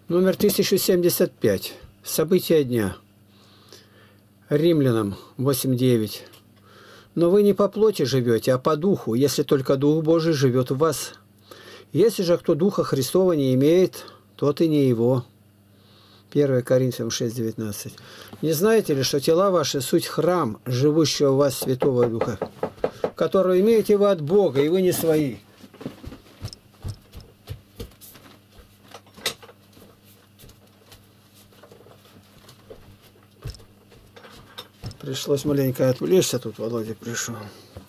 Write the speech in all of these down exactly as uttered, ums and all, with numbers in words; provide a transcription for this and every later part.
Номер тысяча семьдесят пять. События дня. Римлянам восемь девять. Но вы не по плоти живете, а по духу, если только Дух Божий живет в вас. Если же кто Духа Христова не имеет, тот и не его. первое Коринфянам шесть девятнадцать. Не знаете ли, что тела ваши суть храм, живущего в вас Святого Духа, которого имеете вы от Бога, и вы не свои? Пришлось маленько отвлечься, тут Володя пришел.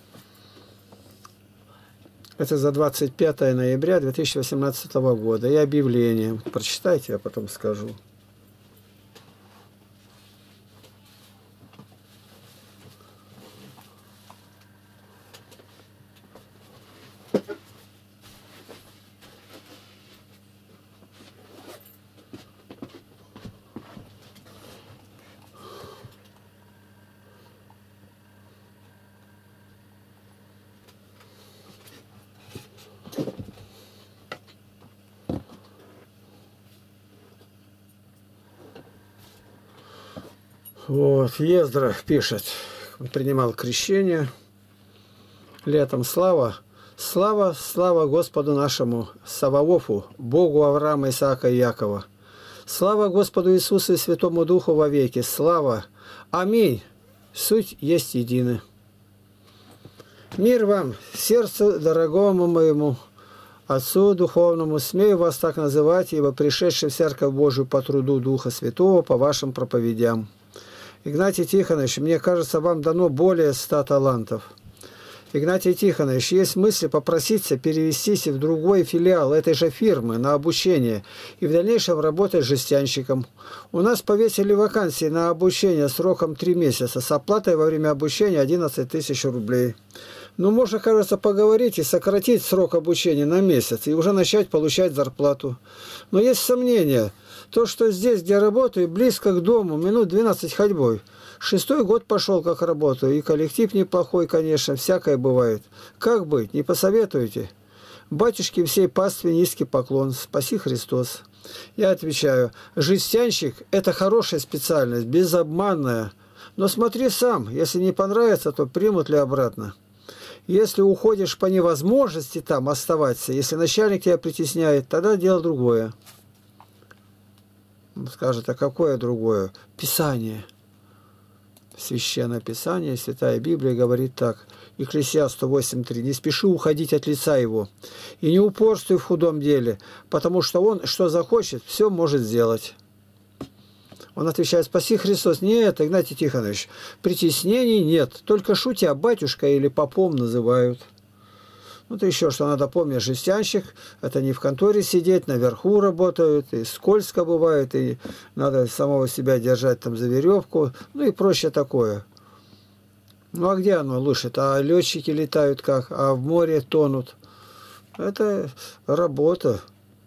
Это за двадцать пятое ноября две тысячи восемнадцатого года. И объявление. Прочитайте, я потом скажу. Вот, Ездров пишет, принимал крещение летом. Слава, слава, слава Господу нашему, Саваофу, Богу Авраама, Исаака и Якова. Слава Господу Иисусу и Святому Духу во веки. Слава. Аминь. Суть есть едины. Мир вам, сердцу дорогому моему, Отцу Духовному, смею вас так называть, ибо пришедший в Церковь Божию по труду Духа Святого, по вашим проповедям. Игнатий Тихонович, мне кажется, вам дано более ста талантов. Игнатий Тихонович, есть мысли попроситься перевестись в другой филиал этой же фирмы на обучение и в дальнейшем работать жестянщиком. У нас повесили вакансии на обучение сроком три месяца с оплатой во время обучения одиннадцать тысяч рублей. Ну, можно, кажется, поговорить и сократить срок обучения на месяц и уже начать получать зарплату. Но есть сомнения. То, что здесь, где работаю, близко к дому, минут двенадцать ходьбой. Шестой год пошел, как работаю, и коллектив неплохой, конечно, всякое бывает. Как быть, не посоветуете? Батюшке всей пастве низкий поклон. Спаси Христос. Я отвечаю, жестянщик – это хорошая специальность, безобманная. Но смотри сам, если не понравится, то примут ли обратно. Если уходишь по невозможности там оставаться, если начальник тебя притесняет, тогда дело другое. Скажет, а какое другое? Писание. Священное Писание, Святая Библия говорит так. Екклесиаст сто восемь три. Не спеши уходить от лица его. И не упорствуй в худом деле, потому что он, что захочет, все может сделать. Он отвечает, спаси Христос. Нет, Игнатий Тихонович, притеснений нет. Только шутя батюшка или попом называют. Ну, то еще что надо помнить, жестянщик, это не в конторе сидеть, наверху работают, и скользко бывает, и надо самого себя держать там за веревку, ну и проще такое. Ну, а где оно лучше? А летчики летают как, а в море тонут. Это работа.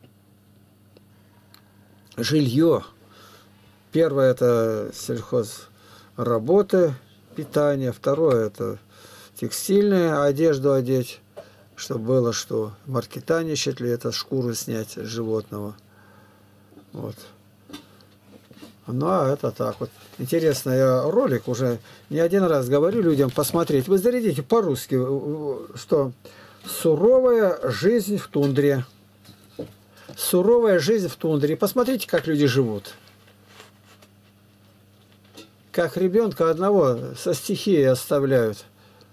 Жилье. Первое – это сельхозработы, питание. Второе – это текстильная, одежду одеть. Чтобы было что, маркетанничать ли это, шкуру снять с животного. Вот. Ну, а это так вот. Интересно, я ролик уже не один раз говорю людям посмотреть. Вы зарядите по-русски, что суровая жизнь в тундре. Суровая жизнь в тундре. Посмотрите, как люди живут. Как ребенка одного со стихией оставляют.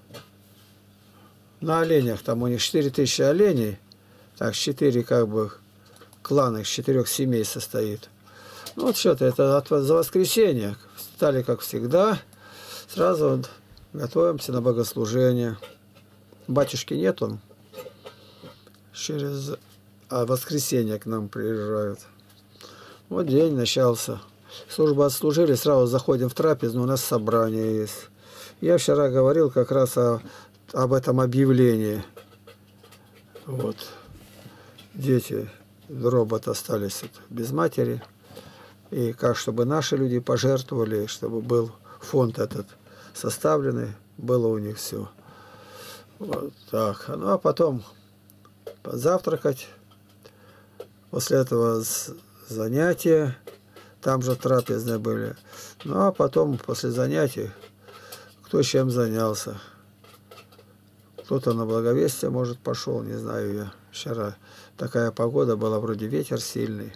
На оленях, там у них четыре тысячи оленей, так, четыре как бы клана из четырех семей состоит. Ну вот что-то, это от, за воскресенье. Встали, как всегда, сразу вот готовимся на богослужение. Батюшки нет, он через а воскресенье к нам приезжают. Вот день начался. Службу отслужили, сразу заходим в трапезу, у нас собрание есть. Я вчера говорил как раз о об этом объявлении. Вот. Дети, робот остались без матери. И как, чтобы наши люди пожертвовали, чтобы был фонд этот составленный, было у них все. Вот так. Ну, а потом позавтракать. После этого занятия, там же трапезные были. Ну а потом, после занятий, кто чем занялся. Кто-то на благовестие, может, пошел, не знаю я. Вчера такая погода была, вроде ветер сильный.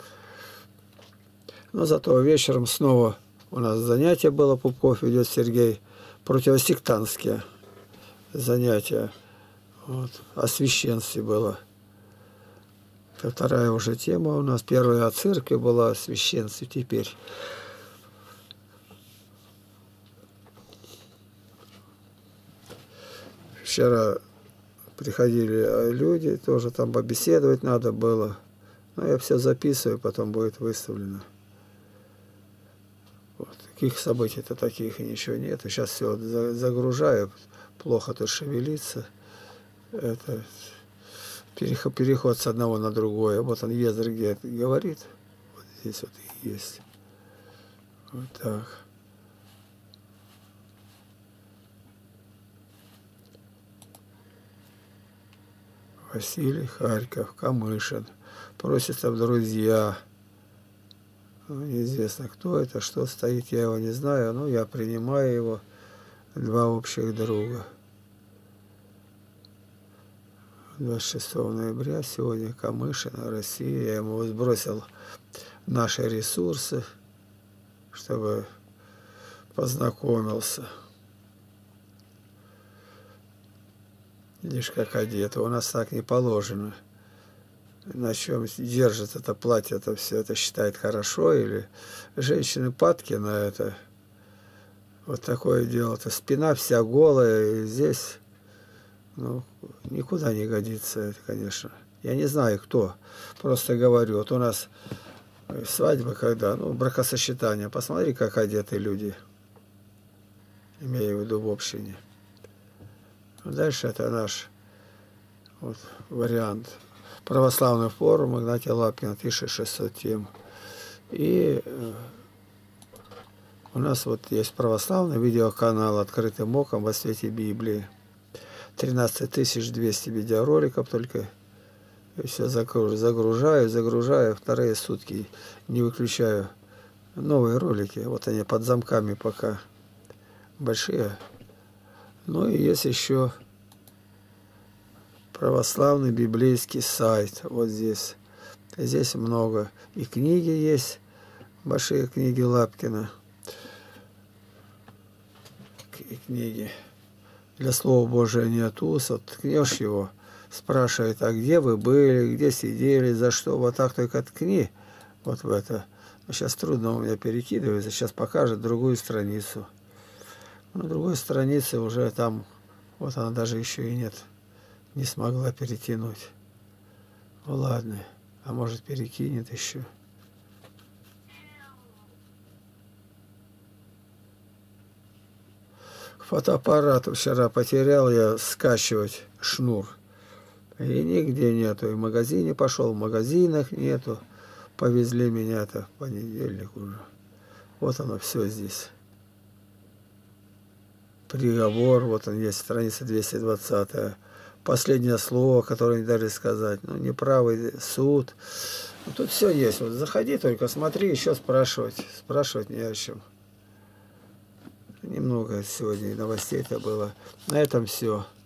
Но зато вечером снова у нас занятие было, Пупков ведет Сергей, противосектантские занятия. Вот. О священстве было. Это вторая уже тема у нас. Первая о церкви была, о священстве теперь. Вчера приходили люди, тоже там побеседовать надо было. Но я все записываю, потом будет выставлено. Вот. Таких событий-то таких и ничего нет. И сейчас все загружаю, плохо тут шевелиться. Это переход, переход с одного на другое. Вот он Ездр где говорит. Вот здесь вот и есть. Вот так. Василий, Харьков, Камышин. Просится в друзья. Ну, неизвестно, кто это, что стоит, я его не знаю. Но я принимаю его. Два общих друга. двадцать шестого ноября сегодня Камышин, Россия. Я ему сбросил наши ресурсы, чтобы познакомился. Видишь, как одето. У нас так не положено. На чем держит это платье, это все это считает хорошо, или женщины падки на это. Вот такое дело-то. Спина вся голая, и здесь, ну, никуда не годится это, конечно. Я не знаю, кто. Просто говорю. Вот у нас свадьба когда, ну, бракосочетание. Посмотри, как одеты люди. Имею в виду в общине. Дальше это наш вот, вариант. Православный форум Игнатия Лапкина, тысяча шестьсот тем. И э, у нас вот есть православный видеоканал «Открытым оком во свете Библии». тринадцать тысяч двести видеороликов только. И все загружаю, загружаю, вторые сутки не выключаю. Новые ролики, вот они под замками пока большие. Ну и есть еще православный библейский сайт. Вот здесь. Здесь много. И книги есть. Большие книги Лапкина. И книги. Для Слова Божия нет уз. Вот ткнешь его, спрашивает, а где вы были, где сидели, за что. Вот так только ткни. Вот в это. Но сейчас трудно у меня перекидывается. Сейчас покажет другую страницу. На другой странице уже там, вот она даже еще и нет, не смогла перетянуть. Ну ладно, а может перекинет еще. К фотоаппарату вчера потерял я скачивать шнур. И нигде нету. И в магазине пошел, в магазинах нету. Повезли меня-то в понедельник уже. Вот оно все здесь. Приговор, вот он есть, страница двести двадцать. Последнее слово, которое не дали сказать. Ну, неправый суд. Ну, тут все есть. Вот заходи только, смотри, еще спрашивать. Спрашивать не о чем. Немного сегодня новостей-то было. На этом все.